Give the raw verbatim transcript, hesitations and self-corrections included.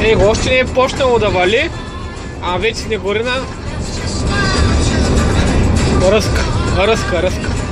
Него още не е почнало да вали, а вече снегорина ръска, ръска, ръска.